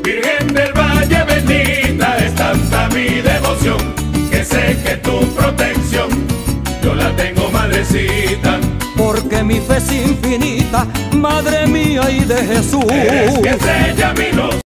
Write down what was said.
Virgen del Valle bendita, es tanta mi devoción, que sé que tu protección yo la tengo, madrecita. Porque mi fe es infinita, Madre mía y de Jesús. Eres mi estrella, mi luz.